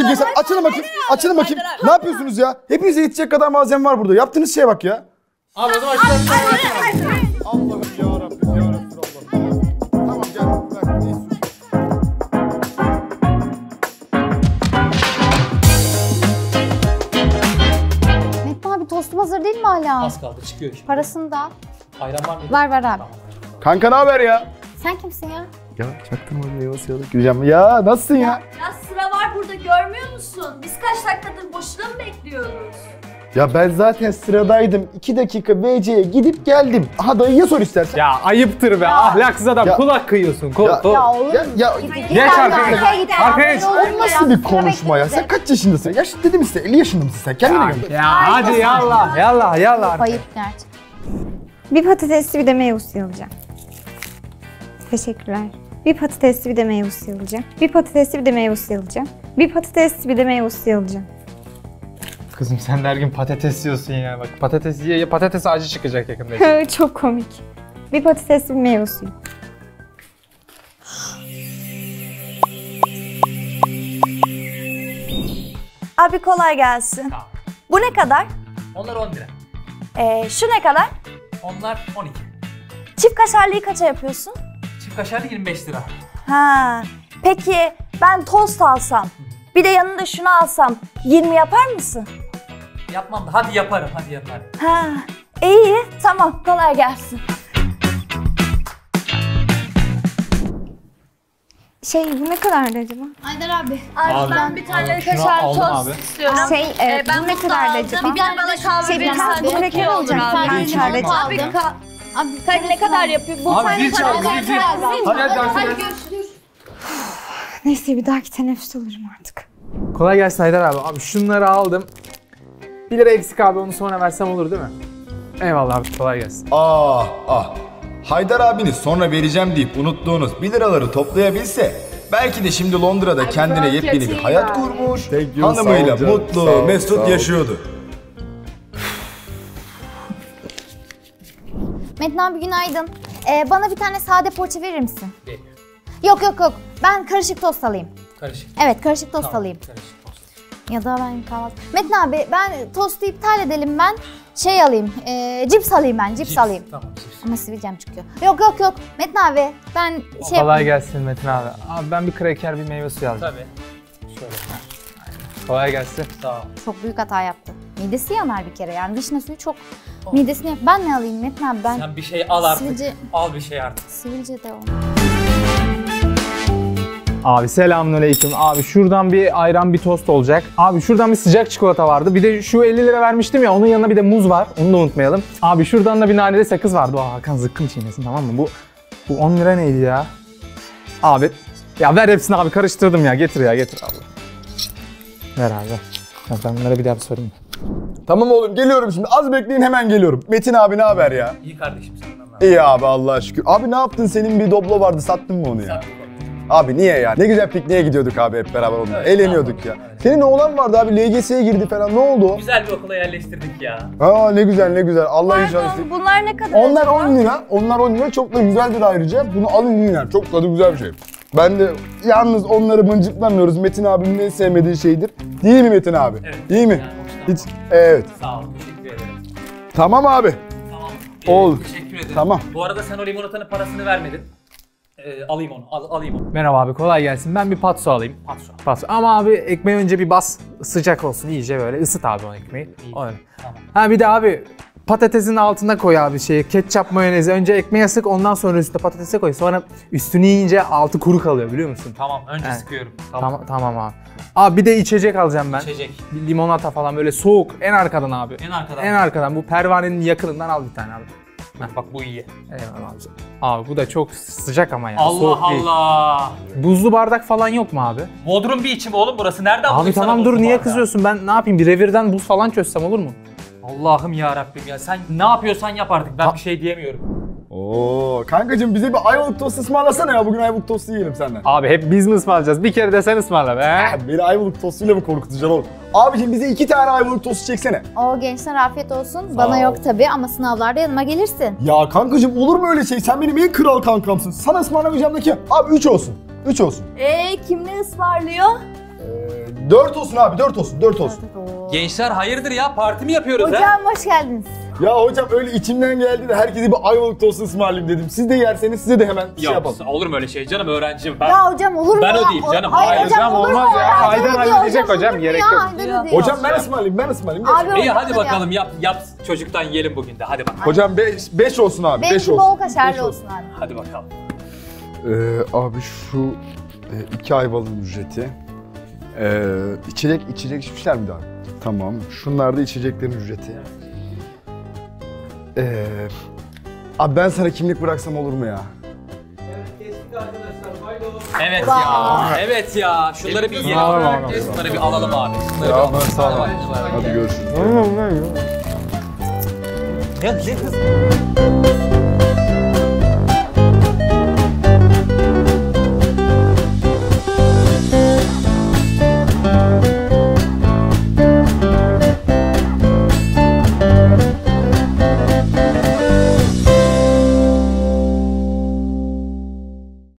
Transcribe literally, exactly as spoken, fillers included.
keser. Açılın bakayım. Açılın bakayım. Ne yapıyorsunuz ya? Hepinize yetecek kadar malzeme var burada. Yaptığınız şeye bak ya. Abi o zaman şuradan. Allah'ım yarabbim yarabbim Allah'ım. Tamam gel. Ver. Metin abi tostum hazır değil mi hala? Az kaldı çıkıyor şimdi. Parasını da. Ayran var mı? Ver ver abi. Kanka ne haber ya? Sen kimsin ya? Ya çaktım onu meyve suyu alıp gideceğim. Ya nasılsın ya? Ya sıra var burada görmüyor musun? Biz kaç dakikadır boşuna mı bekliyoruz? Ya ben zaten sıradaydım. iki dakika B C'ye gidip geldim. Aha dayıya sor istersen. Ya ayıptır be ahlaksız adam Ya. kulak kıyıyorsun. Kol, Ya. kol. Ya olur Ya, ya, Geç arkaya. Arkaya geç. o nasıl bir konuşma ya? Sen kaç yaşındasın? Yaş dedim işte elli yaşında mısın sen? Kendine gel. Ya hadi yallah yallah yallah. Ayıp gerçekten. Bir patatesli bir de meyve suyu alacağım. Teşekkürler. Bir patatesli bir de meyve suyu alacağım. Bir patatesli bir de meyve suyu alacağım. Bir patatesli bir de meyve suyu alacağım. Kızım sen de her gün patates yiyorsun ya. Bak patates ye, patates acı çıkacak yakında. Çok komik. Bir patatesli bir meyve suyu. Abi kolay gelsin. Tamam. Bu ne kadar? Onlar on lira. Ee, şu ne kadar? Onlar on iki. Çift kaşarlıyı kaça yapıyorsun? Çift kaşarlı yirmi beş lira. Ha. Peki ben tost alsam, bir de yanında şunu alsam yirmi yapar mısın? Yapmam da hadi yaparım hadi yaparım. Ha. İyi, tamam. Kolay gelsin. Şey bu ne kadardı acaba? Haydar abi. Abi, ben bir tane şunu kaşar aldım tost abi. istiyorum. Şey e, bu ne kadardı acaba? Bir de bana kahve Şey, bir verirsen kahve çok kraker iyi olur olacak. abi. Bir tane Abi, kahve abi, ka- Abi Kaç ne kadar yapıyor? Bu Abi, tane zil çal, zil, zil. Hadi hadi dans edelim. Neyse bir dahaki teneffüs alırım artık. Kolay gelsin Haydar abi. Abi şunları aldım. bir lira eksik abi onu sonra versem olur değil mi? Eyvallah abi kolay gelsin. Ah ah. Haydar abiniz sonra vereceğim deyip unuttuğunuz bir liraları toplayabilse belki de şimdi Londra'da kendine yepyeni bir hayat kurmuş, hanımıyla mutlu, mesut yaşıyordu. Metin abi günaydın. Ee, bana bir tane sade poğaça verir misin? Ver. Yok yok yok. Ben karışık tost alayım. Karışık. Evet karışık tost alayım. Karışık tost. Ya da ben kahvaltı. Metin abi ben tostu iptal edelim ben. Şey alayım. E, cips alayım ben. Cips, Cips, alayım. Tamam cips. Ama sivilcem çıkıyor. Yok yok yok. Metin abi ben şey Kolay yapayım. gelsin Metin abi. Abi ben bir kraker bir meyve suyu alacağım. Tabii. Şöyle. Aynen. Kolay gelsin. Sağ ol. Çok büyük hata yaptı. Midesi yanar bir kere yani vişne suyu çok midesini yap. Ben ne alayım Metin abi ben? Sen bir şey al artık. Sivilce, Al bir şey artık. sivilce de o. Abi selamünaleyküm. Abi şuradan bir ayran bir tost olacak. Abi şuradan bir sıcak çikolata vardı. Bir de şu elli lira vermiştim ya onun yanına bir de muz var. Onu da unutmayalım. Abi şuradan da bir naneli sakız vardı. Aa, Hakan zıkkım çiğnesin tamam mı? Bu bu on lira neydi ya? Abi ya ver hepsini abi karıştırdım ya. Getir ya getir abi. Ver abi. Ya ben bunlara bir daha bir sorayım. Tamam oğlum geliyorum şimdi. Az bekleyin hemen geliyorum. Metin abi ne haber ya? İyi kardeşim senden İyi abi Allah'a şükür. Abi ne yaptın? Senin bir Doblo vardı. Sattın mı onu ya? Abi niye ya? Ne güzel pikniğe gidiyorduk abi hep beraber onunla. Evet, Eğleniyorduk ya. Senin oğlan vardı abi. L G S'ye girdi falan. Ne oldu o? Güzel bir okula yerleştirdik ya. Aa ne güzel ne güzel. Allah inşallah. Pardon, bunlar ne kadar? Onlar acaba? on lira. Onlar on lira. Çok da güzeldir ayrıca. Bunu alın yine. Çok tadı güzel bir şey. Ben de yalnız onları mıncıklamıyoruz. Metin abimin en sevmediği şeydir. Değil mi Metin abi? Evet. Değil mi? Yani hoşlanmam. Hiç. Evet. Sağ ol. Teşekkür ederim. Tamam abi. Tamam. Oldu. Teşekkür ederim. Tamam. Bu arada sen o limonatanın parasını vermedin. Ee, alayım onu, al, alayım onu. Merhaba abi, kolay gelsin. Ben bir patso alayım. Patso. Patso. Ama abi ekmeği önce bir bas, sıcak olsun iyice böyle. Isıt abi o ekmeği. İyi. Öyle. Tamam. Ha bir de abi patatesin altına koy abi şeyi, ketçap mayonezi. Önce ekmeğe sık, ondan sonra üstüne patatese koy. Sonra üstünü yiyince altı kuru kalıyor biliyor musun? Tamam, önce Evet. sıkıyorum. Tamam tamam abi. Abi bir de içecek alacağım ben. İçecek. Bir limonata falan böyle soğuk. En arkadan abi. En arkadan. En arkadan. Bu pervanenin yakınından al bir tane abi. Bak bu iyi. Eyvallah abi. Abi bu da çok sıcak ama ya. Allah soğuk değil. Allah. Buzlu bardak falan yok mu abi? Bodrum bir içim oğlum burası. Nereden Abi bulayım sana tamam dur buzlu niye bardağı? kızıyorsun? Ben ne yapayım? Bir revirden buz falan çözsem olur mu? Allah'ım ya Rabbim ya. Sen ne yapıyorsan yap artık. Ben Ha- bir şey diyemiyorum. Oo kankacığım bize bir ayvalık tostu ısmarlasana ya. Bugün ayvalık tostu yiyelim senden. Abi hep biz mi ısmarlayacağız? Bir kere de sen ısmarla be. Ha, beni ayvalık tostuyla mı korkutacaksın oğlum? Abicim bize iki tane ayvalık tostu çeksene. O gençler afiyet olsun. Bana yok tabii ama sınavlarda yanıma gelirsin. Ya kankacığım olur mu öyle şey? Sen benim en kral kankamsın. Sana ısmarlamayacağım da ki. Abi üç olsun. Üç olsun. Ee kim ne ısmarlıyor? Ee, dört olsun abi, dört olsun, dört olsun. Gençler hayırdır ya? Parti mi yapıyoruz ha? Hocam hoş geldiniz. Ya hocam öyle içimden geldi de herkese bir ayvalık tostu ısmarlayayım dedim. Siz de yerseniz size de hemen şey Ya yapalım. olur mu öyle şey canım, öğrenciyim ben. Ya hocam olur mu Ben ya? ödeyeyim canım. Hayır, Hayır hocam, hocam, olur olmaz mu ya. Haydar Haydar ödüyor halledecek olur hocam, mu gerek ya? yok. Haydar ödüyor. Hocam ben ısmarlayayım, ben ısmarlayayım. Abi İyi hocam hadi ödüyor. bakalım yap yap çocuktan yiyelim bugün de hadi bakalım. Hocam beş olsun abi, beş Benimki olsun. bol kaşarlı Beş olsun abi. Hadi bakalım. Ee, abi şu e, iki ayvalığın ücreti. Ee, içecek, içecek içmişler mi daha? Tamam. Şunlar da içeceklerin ücreti. Ee, abi ben sana kimlik bıraksam olur mu ya? Evet ya. Evet ya. Şunları bir yiyelim. Alalım, alalım. Şunları bir alalım abi. Şunları bir Ya alalım. ben sağ ol. Hadi, hadi. Hadi görüşürüz. Ya ne kız?